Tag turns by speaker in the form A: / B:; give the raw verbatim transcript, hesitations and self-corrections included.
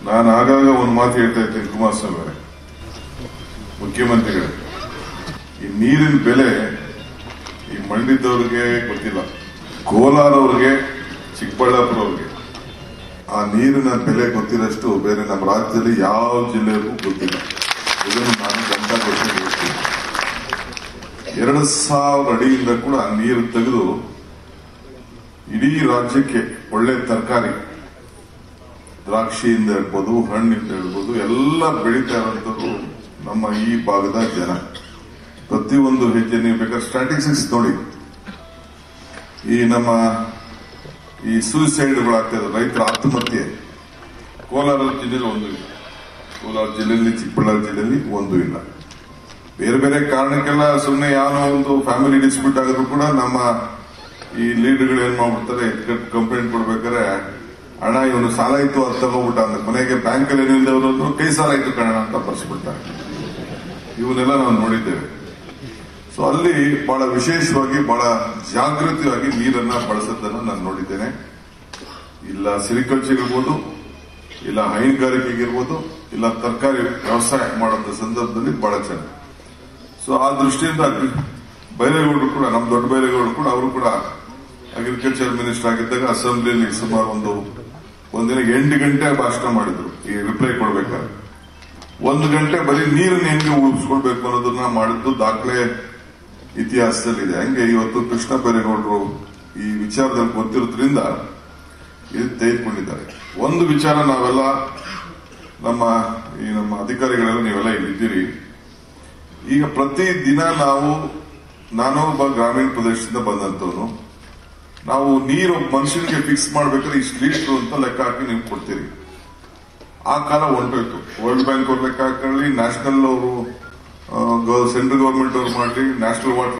A: ನಾನು ಆಗಾಗ ಒಂದು ಮಾತು ಹೇಳ್ತಾ ಇದ್ದೇನೆ ಕುಮಾರಸ್ವಾಮಿ ಅವರೇ, ಮುಖ್ಯಮಂತ್ರಿಗಳೇ, ಈ ನೀರಿನ ಬೆಲೆ ಈ ಮಂಡ್ಯದವ್ರಿಗೆ ಗೊತ್ತಿಲ್ಲ, ಕೋಲಾರ ಅವ್ರಿಗೆ, ಚಿಕ್ಕಬಳ್ಳಾಪುರ ಅವ್ರಿಗೆ ಆ ನೀರಿನ ಬೆಲೆ ಗೊತ್ತಿರೋಷ್ಟು ಬೇರೆ ನಮ್ಮ ರಾಜ್ಯದಲ್ಲಿ ಯಾವ ಜಿಲ್ಲೆಗೂ ಗೊತ್ತಿಲ್ಲ. ಇದನ್ನು ನಾನು ಗಂಟಾ ಕೊಟ್ಟು ಹೇಳ್ತೀನಿ. ಎರಡು ಸಾವಿರ ಅಡಿಯಿಂದ ಕೂಡ ನೀರು ತೆಗೆದು ಇಡೀ ರಾಜ್ಯಕ್ಕೆ ಒಳ್ಳೆ ತರಕಾರಿ, ದ್ರಾಕ್ಷಿಯಿಂದ ಇರ್ಬೋದು, ಹಣ್ಣಿಂದ ಇರ್ಬೋದು, ಎಲ್ಲ ಬೆಳೀತಾ ಇರುವಂತದ್ದು ನಮ್ಮ ಈ ಭಾಗದ ಜನ. ಪ್ರತಿಯೊಂದು ಹೆಜ್ಜೆ ನೀವು ಬೇಕಾದ್ರೆ ಸ್ಟ್ಯಾಟಿಸ್ಟಿಕ್ಸ್ ನೋಡಿ, ಈ ನಮ್ಮ ಈ ಸೂಸೈಡ್ಗಳಾಗ್ತಾ ಇದೆ, ರೈತರ ಆತ್ಮಹತ್ಯೆ ಕೋಲಾರ ಜಿಲ್ಲೆಯಲ್ಲಿ ಒಂದು ಇಲ್ಲ, ಕೋಲಾರ ಜಿಲ್ಲೆಯಲ್ಲಿ, ಚಿಕ್ಕಬಳ್ಳಾಪುರ ಜಿಲ್ಲೆಯಲ್ಲಿ ಒಂದು ಇಲ್ಲ. ಬೇರೆ ಬೇರೆ ಕಾರಣಕ್ಕೆಲ್ಲ ಸುಮ್ಮನೆ ಯಾವ ಒಂದು ಫ್ಯಾಮಿಲಿ ಡಿಸ್ಪ್ಯೂಟ್ ಆಗಿದ್ರು ಕೂಡ ನಮ್ಮ ಈ ಲೀಡರ್ಗಳು ಏನ್ ಮಾಡ್ಬಿಡ್ತಾರೆ, ಕಂಪ್ಲೇಂಟ್ ಕೊಡ್ಬೇಕಾದ್ರೆ ಹಣ ಇವನು ಸಾಲ ಇತ್ತು ಅದು ತಗೋಬಿಟ್ಟ ಅಂದ್ರೆ ಕೊನೆಗೆ ಬ್ಯಾಂಕಲ್ಲಿ ಏನಿಲ್ಲದವರು ಕೈ ಸಾಲ ಇತ್ತು ಕಣ ಅಂತ ಬರ್ಸ್ಬಿಡ್ತಾರೆ. ಇವನ್ನೆಲ್ಲ ನಾವು ನೋಡಿದ್ದೇವೆ. ಸೊ ಅಲ್ಲಿ ಬಹಳ ವಿಶೇಷವಾಗಿ ಬಹಳ ಜಾಗೃತಿಯಾಗಿ ನೀರನ್ನ ಬಳಸೋದನ್ನ ನಾನು ನೋಡಿದ್ದೇನೆ. ಇಲ್ಲ ಸಿರಿಕಲ್ಚರ್ ಇರ್ಬೋದು, ಇಲ್ಲ ಹೈನುಗಾರಿಕೆಗಿರ್ಬೋದು, ಇಲ್ಲ ತರಕಾರಿ ವ್ಯವಸಾಯ ಮಾಡುವಂತ ಸಂದರ್ಭದಲ್ಲಿ ಬಹಳ ಚೆನ್ನಾಗಿ. ಸೊ ಆ ದೃಷ್ಟಿಯಿಂದ ಬೈರೇಗೌಡರು ಕೂಡ, ನಮ್ಮ ದೊಡ್ಡ ಬೈರೇಗೌಡರು ಕೂಡ, ಅವರು ಕೂಡ ಅಗ್ರಿಕಲ್ಚರ್ ಮಿನಿಸ್ಟರ್ ಆಗಿದ್ದಾಗ ಅಸೆಂಬ್ಲಿಯಲ್ಲಿ ಸುಮಾರು ಒಂದು ಒಂದಿನ ಎಂಟು ಗಂಟೆ ಭಾಷಣ ಮಾಡಿದ್ರು ಈ ರಿಪ್ಲೈ ಕೊಡ್ಬೇಕಾದ್ರೆ. ಒಂದು ಗಂಟೆ ಬರೀ ನೀರನ್ನು ಹೆಂಗೆ ಉಳಿಸ್ಕೊಳ್ಬೇಕು ಅನ್ನೋದನ್ನ ಮಾಡಿದ್ದು ದಾಖಲೆ ಇತಿಹಾಸದಲ್ಲಿದೆ. ಹಂಗೆ ಇವತ್ತು ಕೃಷ್ಣ ಬೈರೇಗೌಡರು ಈ ವಿಚಾರದಲ್ಲಿ ಗೊತ್ತಿರೋದ್ರಿಂದ ಇದು ತೆಗೆದುಕೊಂಡಿದ್ದಾರೆ. ಒಂದು ವಿಚಾರ ನಾವೆಲ್ಲ ನಮ್ಮ ಈ ನಮ್ಮ ಅಧಿಕಾರಿಗಳೆಲ್ಲ ನೀವೆಲ್ಲ ಇಲ್ಲಿದ್ದೀರಿ. ಈಗ ಪ್ರತಿ ದಿನ ನಾವು, ನಾನು ಒಬ್ಬ ಗ್ರಾಮೀಣ ಪ್ರದೇಶದಿಂದ ಬಂದಂತವನು, ನಾವು ನೀರು ಮನುಷ್ಯನಿಗೆ ಫಿಕ್ಸ್ ಮಾಡ್ಬೇಕಾದ್ರೆ ಇಷ್ಟು ಲೀಟರ್ ಅಂತ ಲೆಕ್ಕ ಹಾಕಿ ನೀವು ಕೊಡ್ತೀರಿ. ಆ ಕಾಲ ಹೊಂಟೋಯ್ತು. ವರ್ಲ್ಡ್ ಬ್ಯಾಂಕ್ ಅವ್ರು ಲೆಕ್ಕ ಹಾಕೊಳ್ಳಿ, ನ್ಯಾಷನಲ್ ಅವರು, ಸೆಂಟ್ರಲ್ ಗವರ್ಮೆಂಟ್ ಅವ್ರು ಮಾಡಲಿ, ನ್ಯಾಷನಲ್ ವಾಟರ್